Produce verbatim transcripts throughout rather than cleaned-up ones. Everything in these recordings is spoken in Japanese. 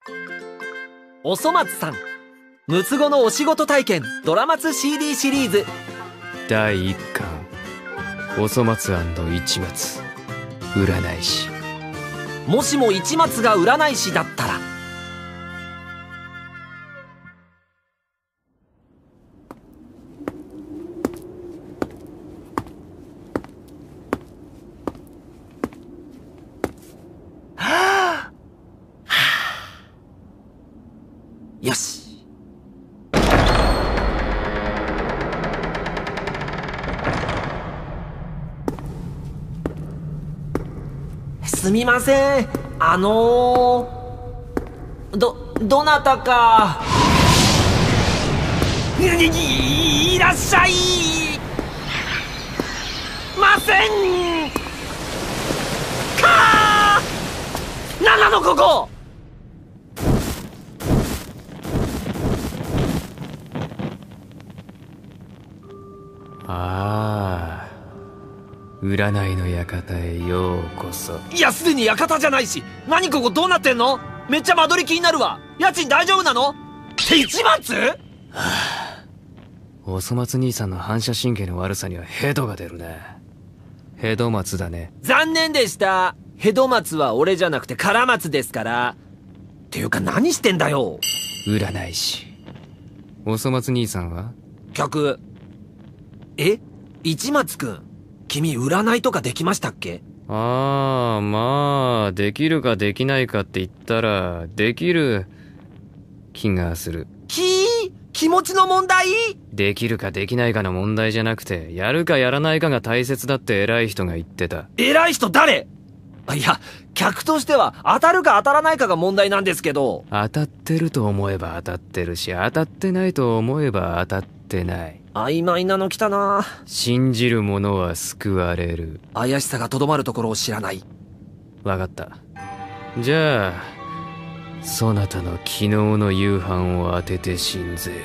おそ松さん、六つ子のお仕事体験ドラマツ シーディー シリーズだいいっかん、おそ松市松占い師。 もしも市松が占い師だったら。よし。すみません、あのー、どどなたかい, い, いらっしゃいませんかー。なんなのここ。 ああ、占いの館へようこそ。 いや、すでに館じゃないし。何ここどうなってんの。めっちゃ間取り気になるわ。家賃大丈夫なのって市松。はあ、おそ松兄さんの反射神経の悪さにはヘドが出るね。ヘド松だね。 残念でした。ヘド松は俺じゃなくてカラ松ですから。っていうか何してんだよ。 占い師。おそ松兄さんは客。え、市松くん、君占いとかできましたっけ？ ああ、まあできるかできないかって言ったらできる気がする。 きー、気持ちの問題？ できるかできないかの問題じゃなくて、やるかやらないかが大切だって偉い人が言ってた。 偉い人誰？いや、客としては当たるか当たらないかが問題なんですけど。 当たってると思えば当たってるし、当たってないと思えば当たってない。 曖昧なの来たな。 信じる者は救われる。 怪しさがとどまるところを知らない。 わかった。じゃあそなたの昨日の夕飯を当てて信ぜよ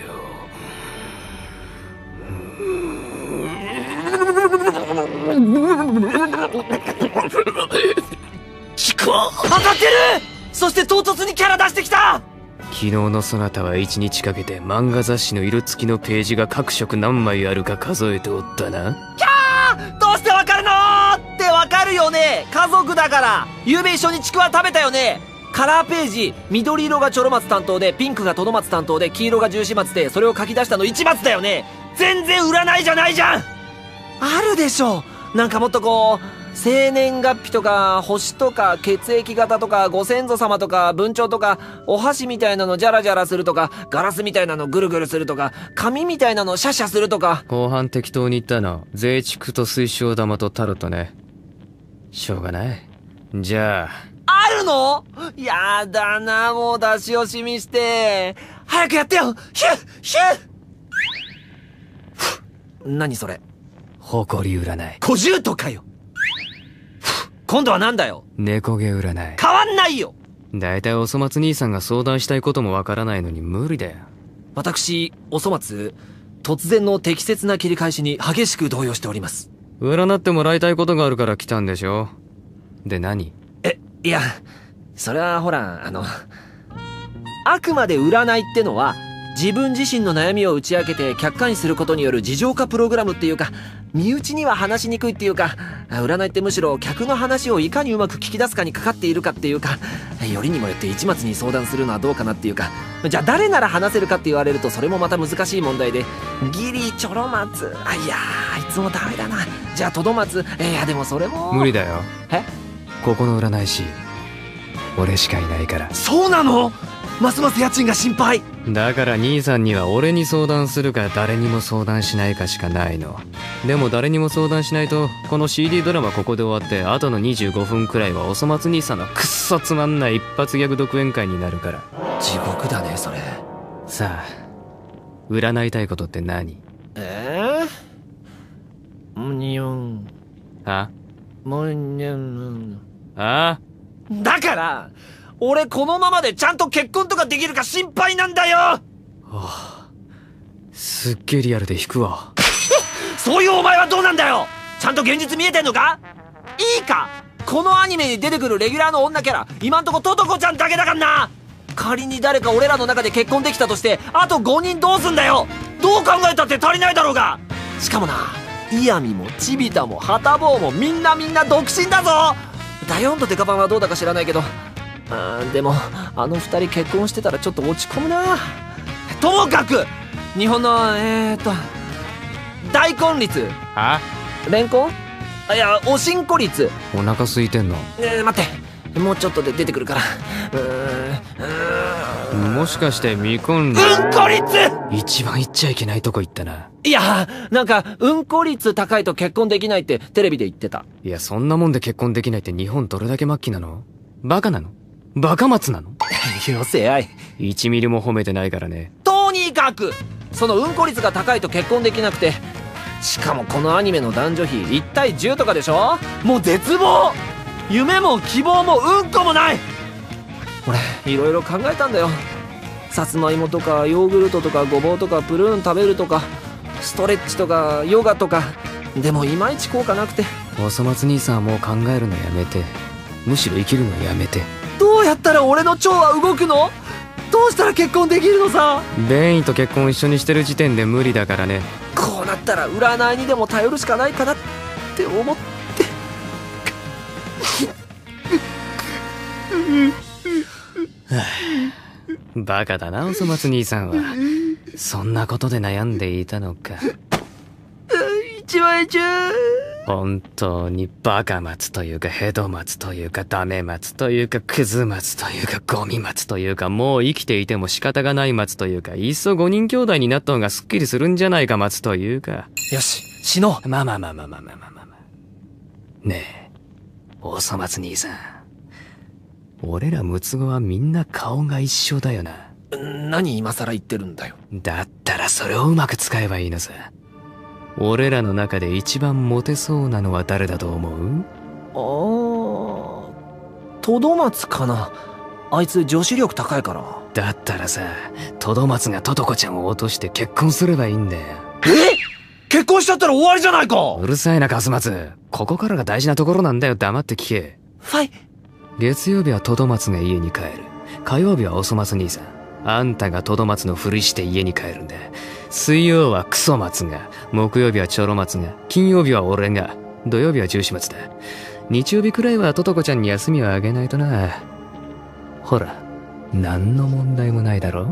う。 ちくわ、当たってる。そして唐突にキャラ出してきた。 昨日のそなたは一日かけて漫画雑誌の色付きのページが各色何枚あるか数えておったな。 キャー、どうしてわかるのってわかるよね。家族だから。夕べ一緒にちくわ食べたよね。カラーページ、緑色がチョロ松担当で、ピンクがトド松担当で、黄色が十四松で、それを書き出したの市松だよね。全然占いじゃないじゃん。あるでしょ。なんかもっとこう、生年月日とか星とか血液型とかご先祖様とか文鳥とかお箸みたいなのジャラジャラするとかガラスみたいなのぐるぐるするとか紙みたいなのシャシャするとか。 後半適当に言ったの税畜と水晶玉とタロットね。しょうがない。じゃああるの？やだな、もう出し惜しみして。早くやってよ。ヒュッヒュッ。何それ？ 誇り占い。 小獣とかよ。今度はなんだよ。 猫毛占い。 変わんないよ。 だいたいおそ松兄さんが相談したいこともわからないのに無理だよ。 私おそ松、突然の適切な切り返しに激しく動揺しております。 占ってもらいたいことがあるから来たんでしょ。で何？ え、いや、それはほら、あのあくまで占いってのは自分自身の悩みを打ち明けて客観視することによる自浄化プログラムっていうか、身内には話しにくいっていうか、占いってむしろ客の話をいかにうまく聞き出すかにかかっているかっていうか、よりにもよって市松に相談するのはどうかなっていうか、じゃあ誰なら話せるかって言われるとそれもまた難しい問題で、ギリチョロ松、あ、いやー、あいつもダメだな。じゃあトド松、いやでもそれも無理だよ。 え？ ここの占い師俺しかいないから。 そうなの？ますます家賃が心配。 だから兄さんには俺に相談するか誰にも相談しないかしかないの。でも誰にも相談しないとこの シーディー ドラマここで終わって、あとのにじゅうごふんくらいはおそ松兄さんのくっそつまんない一発ギャグ独演会になるから。 地獄だねそれ。 さあ占いたいことって何？ えー、むにょん。 あ？ むにょん。 あ？ だから俺このままでちゃんと結婚とかできるか心配なんだよ。はあ、すっげえリアルで引くわ。 そういうお前はどうなんだよ。ちゃんと現実見えてんのか？いいか、このアニメに出てくるレギュラーの女キャラ今んとこトトコちゃんだけだからな。 仮に誰か俺らの中で結婚できたとしてあとごにんどうすんだよ。どう考えたって足りないだろうが。しかもな、イヤミもチビタもハタボーもみんなみんな独身だぞ。ダヨンとデカパンはどうだか知らないけど、あーでもあの二人結婚してたらちょっと落ち込むな。ともかく日本のえーっと大根率、 はレンコン、あいやおしんこ率。 お腹空いてんの？ えー、待って、もうちょっとで出てくるから。うーんうーんもしかして未婚うん率？ こ率。 一番言っちゃいけないとこ行ったな。 いやなんかうんこ率高いと結婚できないってテレビで言ってた。 いや、そんなもんで結婚できないって日本どれだけ末期なの？バカなの？バカ松なの？ よせあい。 いちミリも褒めてないからね。 とにかくそのうんこ率が高いと結婚できなくて、しかもこのアニメの男女比いち対じゅうとかでしょ。もう絶望。夢も希望もうんこもない。俺いろいろ考えたんだよ。さつまいもとかヨーグルトとかごぼうとかプルーン食べるとかストレッチとかヨガとか、でもいまいち効果なくて。 おそ松兄さんはもう考えるのやめて、むしろ生きるのやめて。 どうやったら俺の腸は動くの？どうしたら結婚できるのさ。 ベインと結婚一緒にしてる時点で無理だからね。 こうなったら占いにでも頼るしかないかなって思って。 バカだな、おそ松兄さんは。そんなことで悩んでいたのか。 一番中本当にバカ松というかヘド松というかダメ松というかクズ松というかゴミ松というか、もう生きていても仕方がない松というか、いっそごにん兄弟になった方がすっきりするんじゃないか松というか。 よし死のう。 まあまあまあまあまあまあまあまあまあ。ねえおそ松兄さん、俺ら六つ子はみんな顔が一緒だよな。 何今更言ってるんだよ。 だったらそれをうまく使えばいいのさ。俺らの中で一番モテそうなのは誰だと思う？ ああ、トドマツかな。あいつ女子力高いから。 だったらさ、トドマツがトトコちゃんを落として結婚すればいいんだよ。 え？結婚しちゃったら終わりじゃないか。 うるさいなカスマツ、ここからが大事なところなんだよ。黙って聞け。 はい。 月曜日はトドマツが家に帰る。火曜日はおそ松兄さん、あんたがトドマツのふりして家に帰るんだ。水曜はクソ松が、木曜日はチョロ松が、金曜日は俺が、土曜日はジューシ松だ。日曜日くらいはトトコちゃんに休みをあげないとな。ほら、何の問題もないだろ。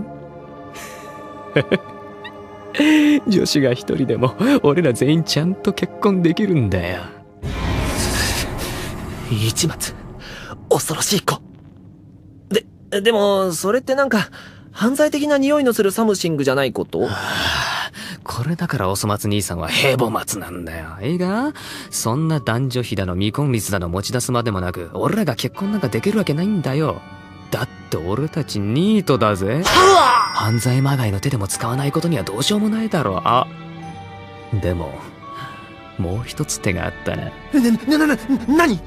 女子が一人でも俺ら全員ちゃんと結婚できるんだよ。 一松恐ろしい子で、でもそれってなんか犯罪的な匂いのするサムシングじゃないこと？ はあ、これだからおそ松兄さんはヘボ松なんだよ。いいか、そんな男女比だの未婚率だの持ち出すまでもなく、俺らが結婚なんかできるわけないんだよ。だって俺たちニートだぜ。犯罪まがいの手でも使わないことにはどうしようもないだろう。あ、でももう一つ手があったな。 な、な、な、な、何？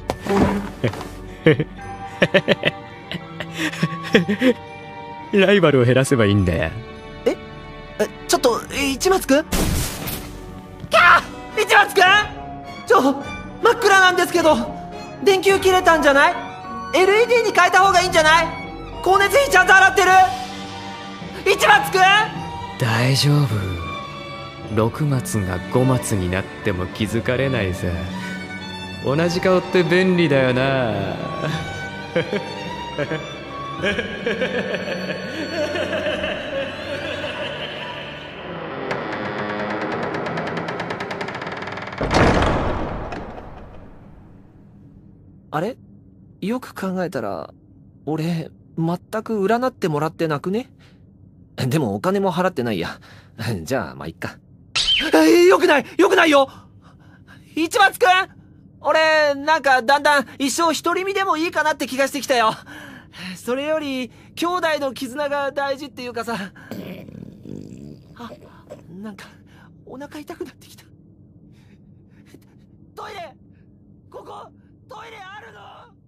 ライバルを減らせばいいんだよ。 ええ、ちょっと市松くん、キャー市松くん、ちょ真っ暗なんですけど電球切れたんじゃない？ エルイーディー に変えた方がいいんじゃない？光熱費ちゃんと洗ってる？市松くん大丈夫。六松が五松になっても気づかれないさ。同じ顔って便利だよな。 あれ？よく考えたら俺全く占ってもらってなくね？でもお金も払ってないや。じゃあまあいっか。よくないよくないよ市松くん、俺なんかだんだん一生独り身でもいいかなって気がしてきたよ。それより兄弟の絆が大事っていうかさ。あ、なんかお腹痛くなってきた。トイレ、ここトイレあるの？